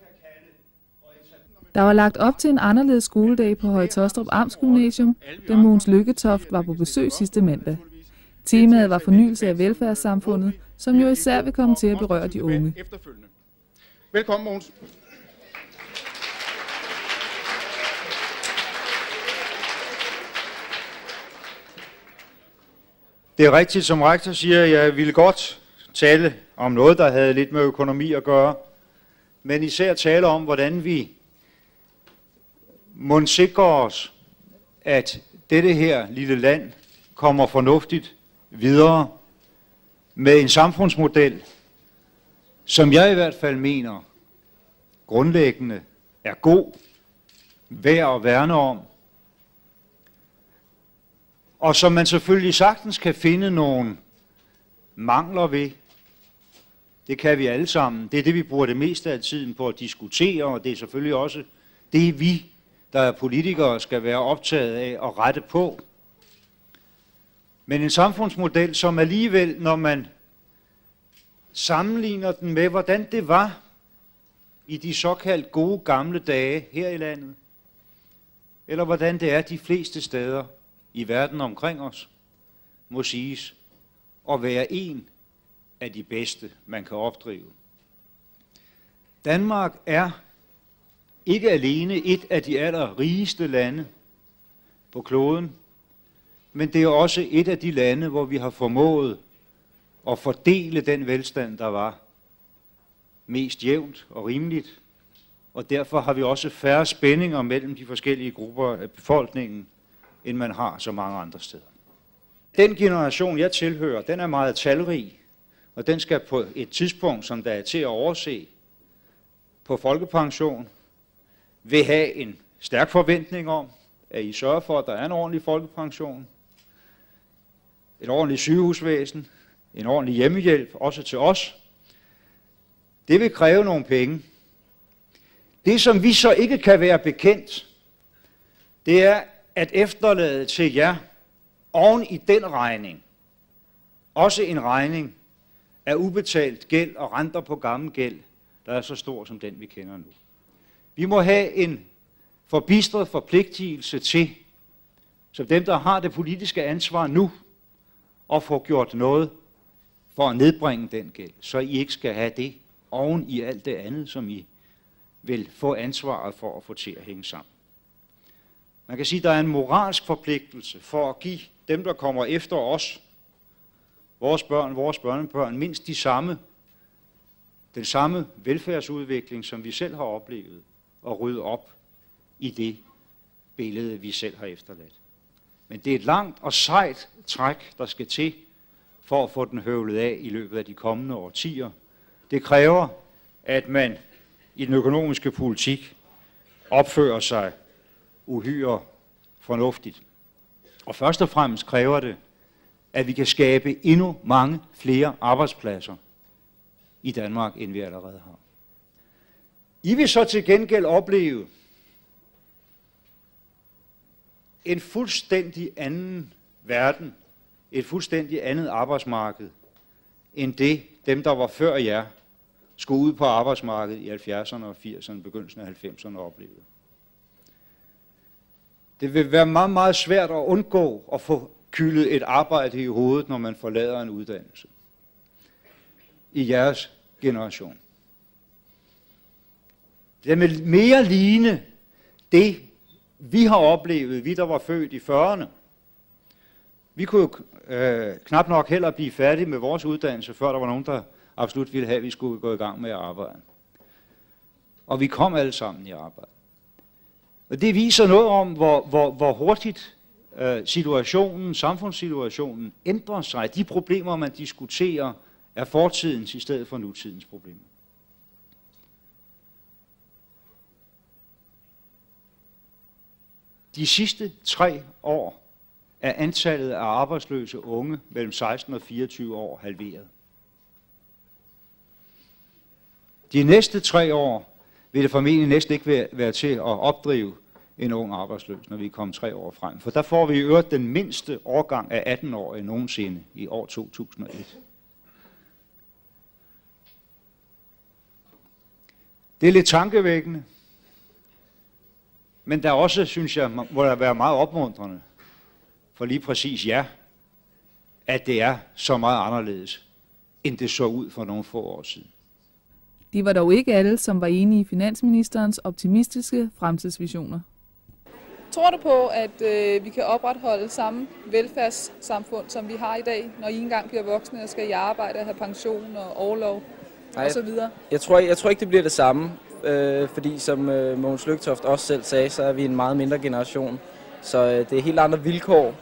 Der var lagt op til en anderledes skoledag på Høje Taastrup Amtsgymnasium, da Mogens Lykketoft var på besøg sidste mandag. Temaet var fornyelse af velfærdssamfundet, som jo især vil komme til at berøre de unge. Velkommen, Mogens. Det er rigtigt, som rektor siger, jeg ville godt tale om noget, der havde lidt med økonomi at gøre, men især tale om, hvordan vi må sikre os, at dette her lille land kommer fornuftigt videre med en samfundsmodel, som jeg i hvert fald mener grundlæggende er god, værd at værne om, og som man selvfølgelig sagtens kan finde nogle mangler ved. Det kan vi alle sammen. Det er det, vi bruger det meste af tiden på at diskutere, og det er selvfølgelig også det, vi, der er politikere, skal være optaget af at rette på. Men en samfundsmodel, som alligevel, når man sammenligner den med, hvordan det var i de såkaldt gode gamle dage her i landet, eller hvordan det er de fleste steder i verden omkring os, må siges at være en af de bedste, man kan opdrive. Danmark er ikke alene et af de allerrigeste lande på kloden, men det er også et af de lande, hvor vi har formået at fordele den velstand, der var mest jævnt og rimeligt, og derfor har vi også færre spændinger mellem de forskellige grupper af befolkningen, end man har så mange andre steder. Den generation, jeg tilhører, den er meget talrig, og den skal på et tidspunkt, som der er til at overse, på folkepension, vil have en stærk forventning om, at I sørger for, at der er en ordentlig folkepension, et ordentligt sygehusvæsen, en ordentlig hjemmehjælp, også til os. Det vil kræve nogle penge. Det, som vi så ikke kan være bekendt, det er at efterlade til jer oven i den regning, også en regning af ubetalt gæld og renter på gammel gæld, der er så stor som den, vi kender nu. Vi må have en forbistret forpligtelse til, som dem, der har det politiske ansvar nu, at få gjort noget for at nedbringe den gæld, så I ikke skal have det oven i alt det andet, som I vil få ansvaret for at få til at hænge sammen. Man kan sige, at der er en moralsk forpligtelse for at give dem, der kommer efter os, vores børn, vores børnebørn, mindst den samme velfærdsudvikling, som vi selv har oplevet, og rydde op i det billede, vi selv har efterladt. Men det er et langt og sejt træk, der skal til for at få den høvlet af i løbet af de kommende årtier. Det kræver, at man i den økonomiske politik opfører sig uhyre fornuftigt. Og først og fremmest kræver det, at vi kan skabe endnu mange flere arbejdspladser i Danmark, end vi allerede har. I vil så til gengæld opleve en fuldstændig anden verden, et fuldstændig andet arbejdsmarked, end det, dem der var før jer, skulle ud på arbejdsmarkedet i 70'erne og 80'erne, begyndelsen af 90'erne oplevede. Det vil være meget, meget svært at undgå at få kyldet et arbejde i hovedet, når man forlader en uddannelse. I jeres generation. Det vil mere ligne det, vi har oplevet, vi der var født i 40'erne. Vi kunne jo knap nok heller blive færdige med vores uddannelse, før der var nogen, der absolut ville have, at vi skulle gå i gang med at arbejde. Og vi kom alle sammen i arbejde. Og det viser noget om, hvor hurtigt samfundssituationen ændrer sig. De problemer, man diskuterer, er fortidens i stedet for nutidens problemer. De sidste 3 år er antallet af arbejdsløse unge mellem 16 og 24 år halveret. De næste 3 år vil det formentlig næsten ikke være til at opdrive en ung arbejdsløs, når vi kommer 3 år frem. For der får vi i øvrigt den mindste årgang af 18-årige nogensinde i år 2001. Det er lidt tankevækkende, men der også, synes jeg, må der være meget opmuntrende for lige præcis jer, at det er så meget anderledes, end det så ud for nogle få år siden. De var dog ikke alle, som var enige i finansministerens optimistiske fremtidsvisioner. Tror du på, at vi kan opretholde samme velfærdssamfund, som vi har i dag, når I engang bliver voksne og skal i arbejde og have pension og orlov osv.? Jeg tror ikke, det bliver det samme, fordi som Mogens Lykketoft også selv sagde, så er vi en meget mindre generation. Så det er helt andre vilkår,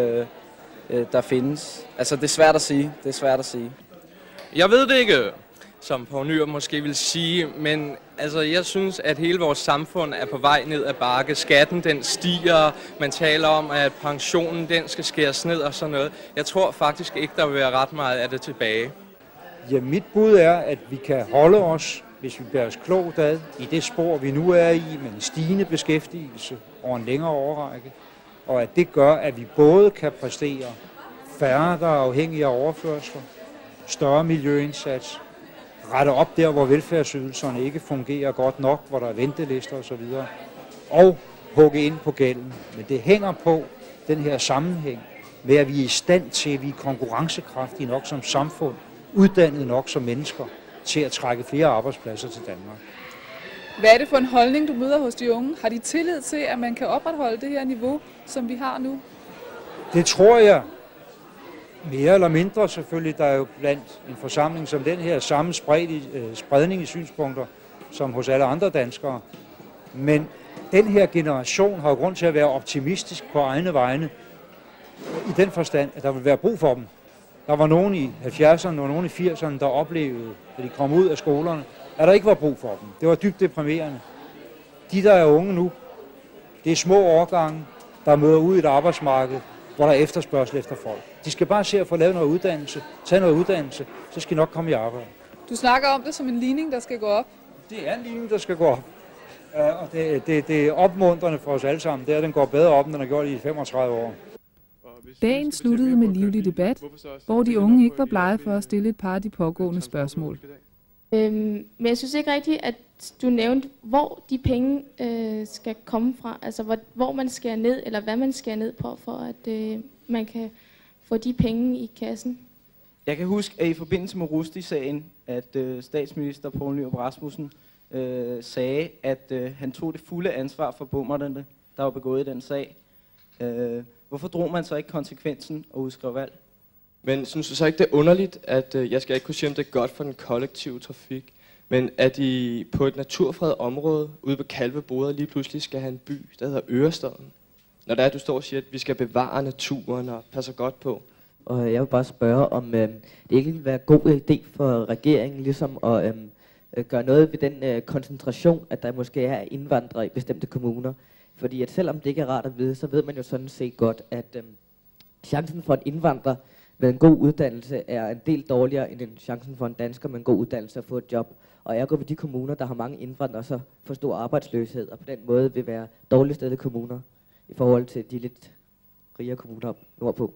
der findes. Altså, det er svært at sige. Jeg ved det ikke, som Poul Nyrup måske vil sige, men altså, jeg synes, at hele vores samfund er på vej ned ad bakke. Skatten, den stiger. Man taler om, at pensionen, den skal skæres ned og sådan noget. Jeg tror faktisk ikke, der vil være ret meget af det tilbage. Ja, mit bud er, at vi kan holde os, hvis vi bærer os klogt ad, i det spor, vi nu er i, med en stigende beskæftigelse over en længere årrække, og at det gør, at vi både kan præstere færre, der er afhængige af overførsler, større miljøindsats, rette op der, hvor velfærdsydelserne ikke fungerer godt nok, hvor der er ventelister osv., og hugge ind på gælden. Men det hænger på den her sammenhæng med, at vi er i stand til, at vi er konkurrencekraftige nok som samfund, uddannet nok som mennesker, til at trække flere arbejdspladser til Danmark. Hvad er det for en holdning, du møder hos de unge? Har de tillid til, at man kan opretholde det her niveau, som vi har nu? Det tror jeg. Mere eller mindre selvfølgelig, der er jo blandt en forsamling som den her samme spredning i synspunkter som hos alle andre danskere. Men den her generation har jo grund til at være optimistisk på egne vegne, i den forstand, at der vil være brug for dem. Der var nogen i 70'erne og nogen i 80'erne, der oplevede, at de kom ud af skolerne, at der ikke var brug for dem. Det var dybt deprimerende. De, der er unge nu, det er små årgange, der møder ud i et arbejdsmarked, hvor der er efterspørgsel efter folk. De skal bare se at få lavet noget uddannelse, tage noget uddannelse, så skal de nok komme i arbejde. Du snakker om det som en ligning, der skal gå op. Det er en ligning, der skal gå op. Og det er opmuntrende for os alle sammen. Det er, at den går bedre op, end den har gjort i 35 år. Dagen sluttede med livlig debat, hvor de unge ikke var blege for at stille et par af de pågående spørgsmål. Men jeg synes ikke rigtigt, at du nævnte, hvor de penge skal komme fra. Altså hvor man skærer ned, eller hvad man skærer ned på, for at man kan få de penge i kassen. Jeg kan huske, at i forbindelse med Rushdie-sagen, at statsminister Poul Nyrup Rasmussen sagde, at han tog det fulde ansvar for bommerne, der var begået i den sag. Hvorfor drog man så ikke konsekvensen og udskrev valg? Men synes du så ikke, det er underligt, at jeg skal ikke kunne sige, om det er godt for den kollektive trafik, men at I på et naturfredet område ude på Kalveboder lige pludselig skal have en by, der hedder Ørestaden? Når der er, du står og siger, at vi skal bevare naturen og passe godt på. Og jeg vil bare spørge, om det ikke vil være en god idé for regeringen ligesom at gøre noget ved den koncentration, at der måske er indvandrere i bestemte kommuner. Fordi at selvom det ikke er rart at vide, så ved man jo sådan set godt, at chancen for en indvandrer med en god uddannelse er en del dårligere end chancen for en dansker med en god uddannelse at få et job. Og jeg går ved de kommuner, der har mange indvandrere, så får stor arbejdsløshed, og på den måde vil være dårligt stillede kommuner i forhold til de lidt rigere kommuner nordpå.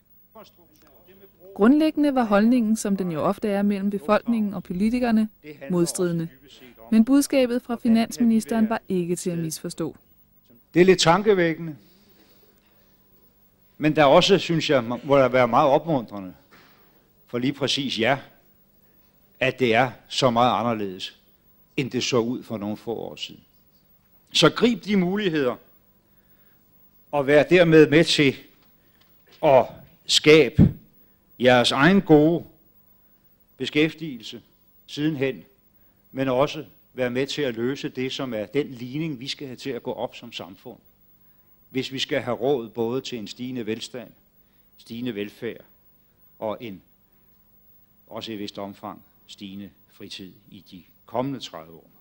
Grundlæggende var holdningen, som den jo ofte er mellem befolkningen og politikerne, modstridende. Men budskabet fra finansministeren var ikke til at misforstå. Det er lidt tankevækkende, men der også, synes jeg, må der være meget opmuntrende for lige præcis jer, at det er så meget anderledes, end det så ud for nogle få år siden. Så grib de muligheder og vær dermed med til at skabe jeres egen gode beskæftigelse sidenhen, men også være med til at løse det, som er den ligning, vi skal have til at gå op som samfund. Hvis vi skal have råd både til en stigende velstand, stigende velfærd og en, også i vist omfang, stigende fritid i de kommende 30 år.